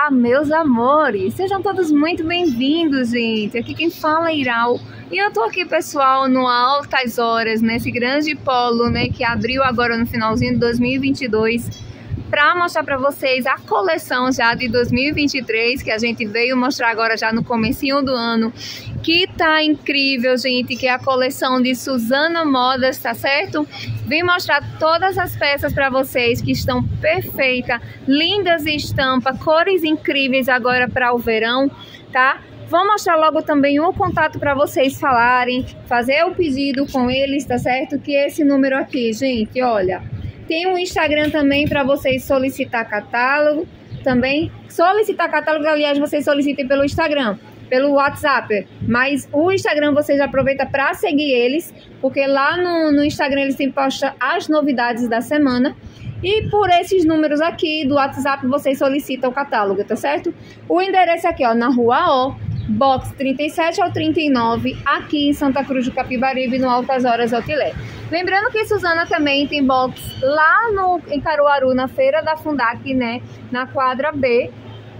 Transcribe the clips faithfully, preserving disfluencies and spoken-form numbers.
Olá, meus amores! Sejam todos muito bem-vindos, gente! Aqui quem fala é Iral. E eu tô aqui, pessoal, no Altas Horas, nesse grande polo, né, que abriu agora no finalzinho de dois mil e vinte e dois, para mostrar para vocês a coleção já de dois mil e vinte e três, que a gente veio mostrar agora já no comecinho do ano, que tá incrível, gente, que é a coleção de Suzana Modas, tá certo? Vim mostrar todas as peças para vocês que estão perfeitas, lindas estampas, cores incríveis agora para o verão, tá? Vou mostrar logo também o contato para vocês falarem, fazer o pedido com eles, tá certo? Que esse número aqui, gente, olha, tem um Instagram também para vocês solicitar catálogo, também solicitar catálogo, aliás, vocês solicitem pelo Instagram, pelo WhatsApp, mas o Instagram vocês aproveitam para seguir eles, porque lá no, no Instagram eles sempre postam as novidades da semana. E por esses números aqui do WhatsApp vocês solicitam o catálogo, tá certo? O endereço aqui, ó, na Rua O, box trinta e sete ao trinta e nove, aqui em Santa Cruz do Capibaribe, no Altas Horas Outlet. Lembrando que Suzana também tem box lá no, em Caruaru, na Feira da Fundac, né, na quadra B.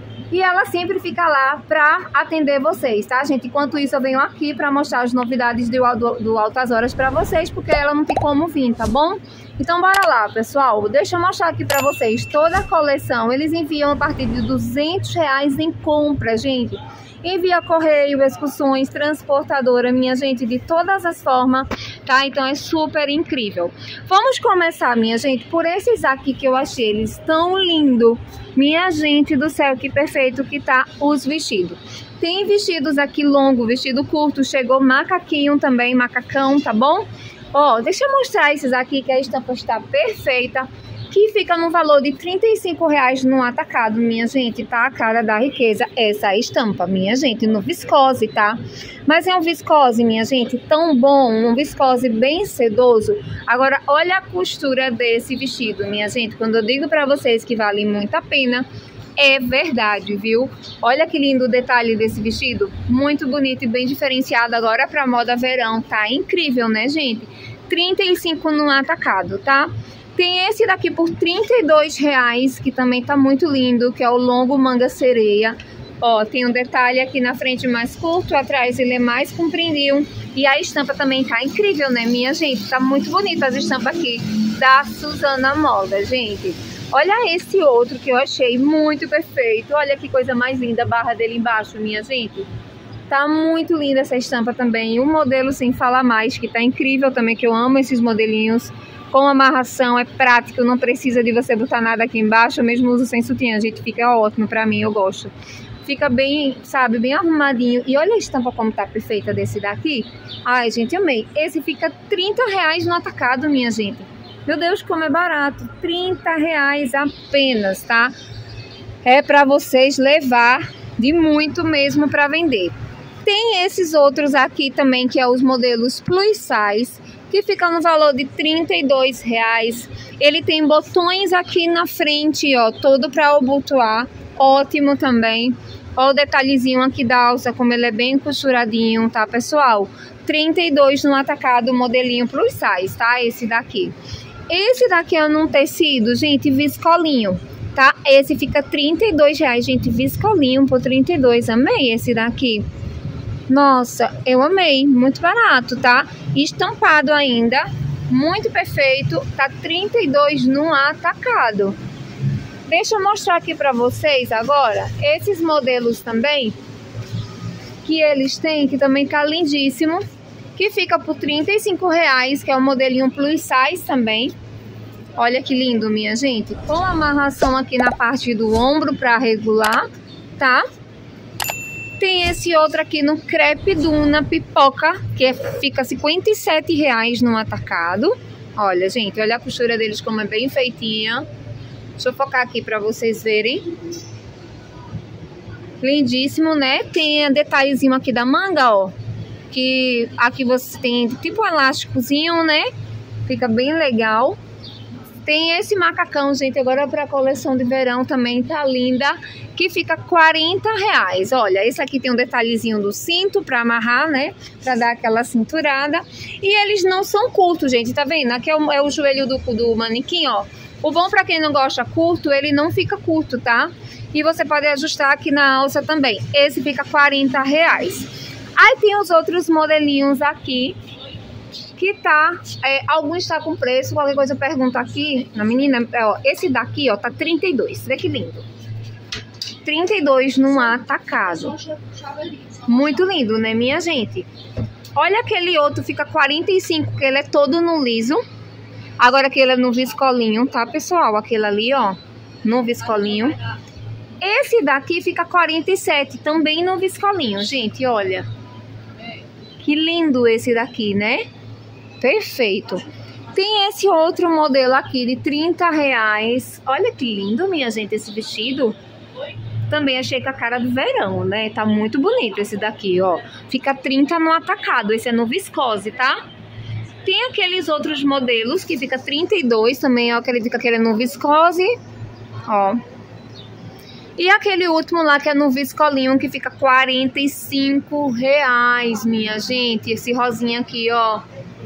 E ela sempre fica lá para atender vocês, tá, gente? Enquanto isso, eu venho aqui para mostrar as novidades do, do, do Altas Horas para vocês, porque ela não tem como vir, tá bom? Então, bora lá, pessoal. Deixa eu mostrar aqui para vocês toda a coleção. Eles enviam a partir de duzentos reais em compra, gente. Envia correio, excursões, transportadora, minha gente, de todas as formas, tá? Então é super incrível. Vamos começar, minha gente, por esses aqui que eu achei eles tão lindo. Minha gente do céu, que perfeito que tá os vestidos. Tem vestidos aqui longo, vestido curto, chegou macaquinho também, macacão, tá bom? Ó, deixa eu mostrar esses aqui que a estampa está perfeita, que fica no valor de trinta e cinco reais no atacado, minha gente, tá? A cara da riqueza, essa estampa, minha gente, no viscose, tá? Mas é um viscose, minha gente, tão bom, um viscose bem sedoso. Agora, olha a costura desse vestido, minha gente, quando eu digo pra vocês que vale muito a pena, é verdade, viu? Olha que lindo o detalhe desse vestido, muito bonito e bem diferenciado agora pra moda verão, tá? Incrível, né, gente? trinta e cinco no atacado, tá? Tem esse daqui por trinta e dois reais, que também tá muito lindo, que é o longo manga sereia. Ó, tem um detalhe aqui na frente mais curto, atrás ele é mais compridinho. E a estampa também tá incrível, né, minha gente? Tá muito bonita as estampas aqui da Suzana Moda, gente. Olha esse outro que eu achei muito perfeito. Olha que coisa mais linda a barra dele embaixo, minha gente. Tá muito linda essa estampa também. O modelo sem falar mais, que tá incrível também, que eu amo esses modelinhos. Com amarração, é prático, não precisa de você botar nada aqui embaixo. Eu mesmo uso sem sutiã, gente, fica ótimo pra mim, eu gosto. Fica bem, sabe, bem arrumadinho. E olha a estampa como tá perfeita desse daqui. Ai, gente, amei. Esse fica trinta reais no atacado, minha gente. Meu Deus, como é barato. trinta reais apenas, tá? É pra vocês levar de muito mesmo pra vender. Tem esses outros aqui também, que é os modelos plus size, que fica no valor de trinta e dois reais. Ele tem botões aqui na frente, ó, todo para abotoar, ótimo também. Ó o detalhezinho aqui da alça, como ele é bem costuradinho, tá, pessoal? trinta e dois no atacado, modelinho plus size, tá? Esse daqui. Esse daqui é num tecido, gente, viscolinho, tá? Esse fica trinta e dois reais, gente, viscolinho por trinta e dois. Amei esse daqui. Nossa, eu amei, muito barato, tá? Estampado ainda, muito perfeito, tá trinta e dois no atacado. Deixa eu mostrar aqui pra vocês agora, esses modelos também, que eles têm, que também tá lindíssimo, que fica por trinta e cinco reais, que é o modelinho plus size também. Olha que lindo, minha gente, com amarração aqui na parte do ombro pra regular, tá? Tem esse outro aqui no crepe duna pipoca, que é, fica cinquenta e sete reais no atacado. Olha, gente, olha a costura deles como é bem feitinha. Deixa eu focar aqui para vocês verem. Lindíssimo, né? Tem detalhezinho aqui da manga, ó. Que aqui você tem tipo um elásticozinho, né? Fica bem legal. Tem esse macacão, gente, agora para a coleção de verão também tá linda, que fica quarenta reais. Olha, esse aqui tem um detalhezinho do cinto para amarrar, né? Para dar aquela cinturada. E eles não são curtos, gente, tá vendo? Aqui é o, é o joelho do, do manequim, ó. O bom para quem não gosta curto, ele não fica curto, tá? E você pode ajustar aqui na alça também. Esse fica quarenta reais. Aí tem os outros modelinhos aqui, que tá, é, alguns tá com preço, qualquer coisa eu pergunto aqui na menina, ó, esse daqui, ó, tá trinta e dois, vê que lindo. trinta e dois num atacado. Muito lindo, né, minha gente? Olha aquele outro, fica quarenta e cinco, que ele é todo no liso. Agora aquele é no viscolinho, tá, pessoal? Aquele ali, ó, no viscolinho. Esse daqui fica quarenta e sete, também no viscolinho, gente, olha. Que lindo esse daqui, né? Perfeito. Tem esse outro modelo aqui de trinta reais. Olha que lindo, minha gente, esse vestido. Também achei com a cara do verão, né? Tá muito bonito esse daqui, ó. Fica trinta no atacado. Esse é no viscose, tá? Tem aqueles outros modelos que fica trinta e dois também, ó. Que ele fica querendo no viscose. Ó. E aquele último lá que é no viscolinho que fica quarenta e cinco reais, minha gente. Esse rosinha aqui, ó.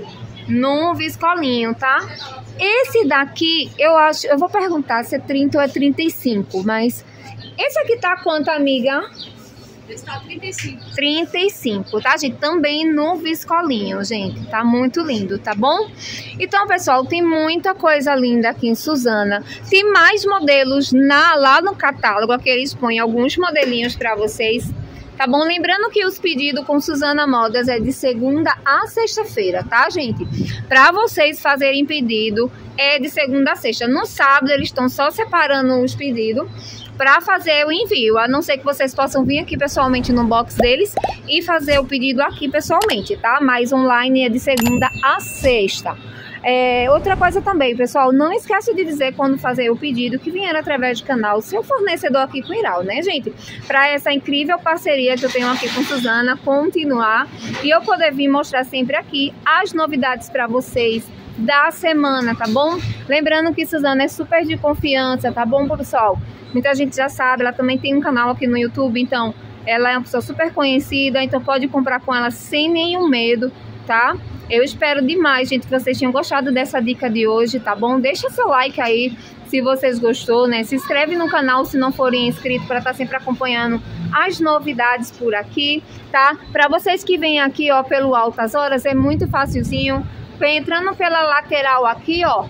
No viscolinho, tá? Esse daqui, eu acho... Eu vou perguntar se é trinta ou é trinta e cinco, mas... Esse aqui tá quanto, amiga? Esse tá trinta e cinco. trinta e cinco, tá, gente? Também no viscolinho, gente. Tá muito lindo, tá bom? Então, pessoal, tem muita coisa linda aqui em Suzana. Tem mais modelos na, lá no catálogo, que eles põem alguns modelinhos pra vocês. Tá bom? Lembrando que os pedidos com Suzana Modas é de segunda a sexta-feira, tá, gente? Pra vocês fazerem pedido, é de segunda a sexta. No sábado, eles estão só separando os pedidos para fazer o envio, a não ser que vocês possam vir aqui pessoalmente no box deles e fazer o pedido aqui pessoalmente, tá? Mas online é de segunda a sexta. É, outra coisa também, pessoal, não esquece de dizer quando fazer o pedido que vier através do canal seu fornecedor aqui com Iral, né, gente? Para essa incrível parceria que eu tenho aqui com Suzana continuar e eu poder vir mostrar sempre aqui as novidades para vocês da semana, tá bom? Lembrando que Suzana é super de confiança, tá bom, pessoal? Muita gente já sabe, ela também tem um canal aqui no YouTube, então ela é uma pessoa super conhecida, então pode comprar com ela sem nenhum medo, tá? Eu espero demais, gente, que vocês tenham gostado dessa dica de hoje, tá bom? Deixa seu like aí se vocês gostou, né? Se inscreve no canal se não forem inscritos para estar sempre acompanhando as novidades por aqui, tá? Para vocês que vêm aqui, ó, pelo Altas Horas, é muito facilzinho. Entrando pela lateral aqui, ó,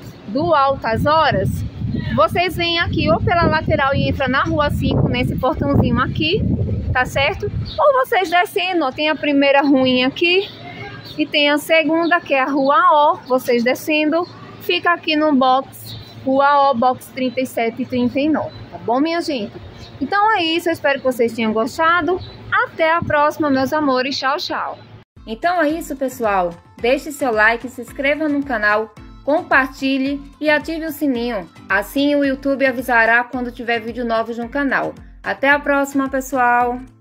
do Altas Horas, vocês vêm aqui ou pela lateral e entram na rua cinco, nesse portãozinho aqui, tá certo? Ou vocês descendo, ó, tem a primeira ruinha aqui e tem a segunda, que é a rua O, vocês descendo, fica aqui no box, rua O, box trinta e sete e trinta e nove, tá bom, minha gente? Então é isso, eu espero que vocês tenham gostado. Até a próxima, meus amores, tchau, tchau. Então é isso, pessoal. Deixe seu like, se inscreva no canal, compartilhe e ative o sininho. Assim o YouTube avisará quando tiver vídeo novos no canal. Até a próxima, pessoal!